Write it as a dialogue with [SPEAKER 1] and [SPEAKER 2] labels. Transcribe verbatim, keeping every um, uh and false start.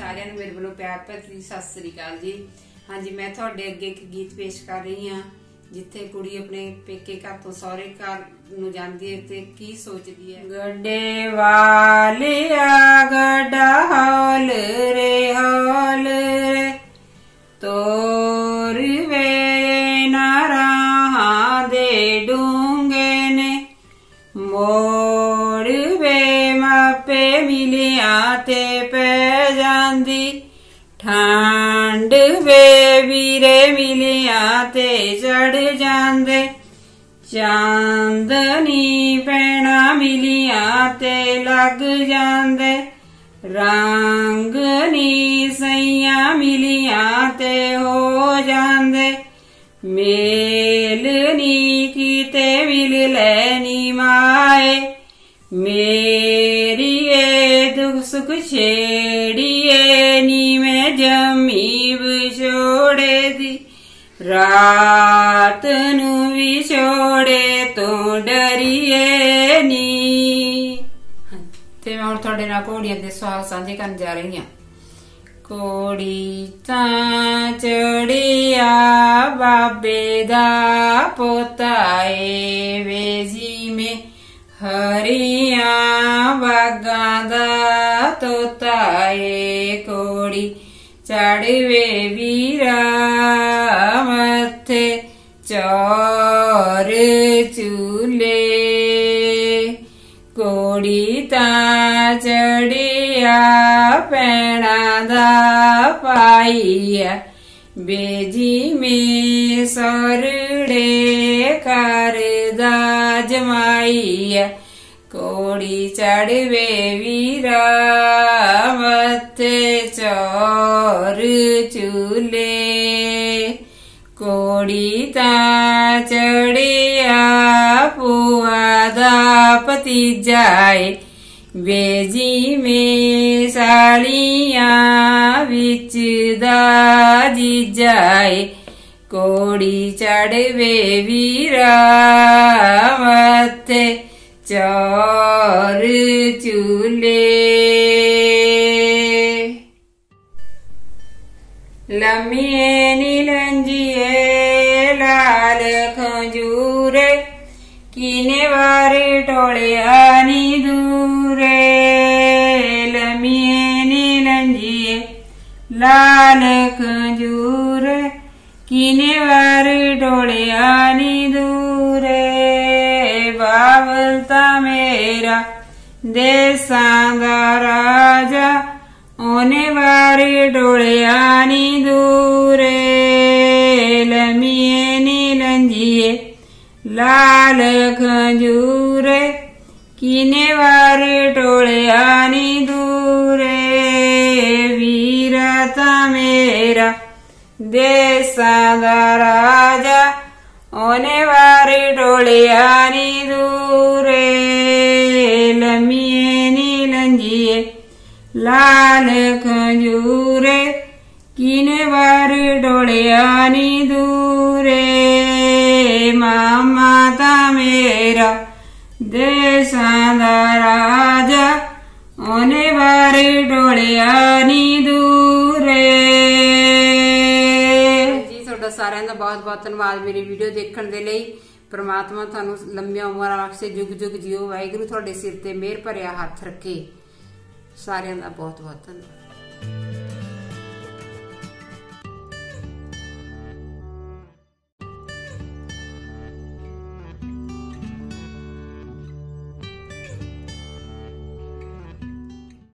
[SPEAKER 1] सारिਆਂ ਨੂੰ मेरे वालों प्यार भरी सत श्री अकाल जी। हाँ जी, मैं तुहाडे अगे एक गीत पेश कर रही हाँ जिथे कुड़ी अपने पेके घर तो सहुरे घर नूं जांदी है ते की सोचदी है। गड्डे वालिया गड्डा हौल रे हौल रे तोर वे ना राहां दे डूंगे ने मोड़ वे मापे मिलिया ते पै जांदी ठंड वे वीरे मिलिया ते चढ़ जांदे चांदनी पैना मिलिया ते लग जांदे रंग नी सैया मिलिया ते हो जांदे मेल नी कीते मिल लैनी माए मेरी ए दुख सुख छेड़िए नी मैं जमी विछोड़े दी रात नू विछोड़े तो डरिए नी। ते मैं हुण तुहाडे नाल घोड़ियां दे सुहाग सांझे करन जा रही हां। घोड़ी तां चढ़िया बाबे दा पोता ए वे जी में हरिया बागां दा तोता ए घोड़ी चढ़वे वीरा मथे चौर चूले घोड़ी तां चढ़िया पैणा दा पाईया बेजी में सरड़े करदा जमाईया घोड़ी चढ़वे वीरा मथे चौर चूले घोड़ी तां चढ़िया पुआ दा भतीजाए बेजी में सालियां विच दा जीजाए घोड़ी चढ़वे वीरा मथे चौर चूले लम्मिए नीलंजिए लाल खजूरे कीने वार टोलिया नी दूरे लम्मिए नीलंजिए लाल खजूरे कीने वार टोलिया नी दूरे बावलता मेरा देसां दा राजा ओने वारी डोलिया नी दूरे लम्मिए नीलंजिए लाल खजूरे कीने वारी डोलिया नी दूरे वीरता मेरा देसां दा राजा ओने वारी डोलिया नी दूरे लम्मिए नीलंजिए लाल खजूरे कीने वार डोलिया नी दूरे मामा ता मेरा देसां दा राजा ओने वार डोलिया नी दूरे। जी तुहाडा सारिआं दा बहुत बहुत धन्नवाद मेरी वीडियो देखण दे लई। परमात्मा तुहानूं लंबियां उमरां बख्शे जुग जुग जियो। वाहिगुरू तुहाडे सिर ते मेहर भरिया हत्थ रखे। सारिआं दा बहुत बहुत धन्नवाद।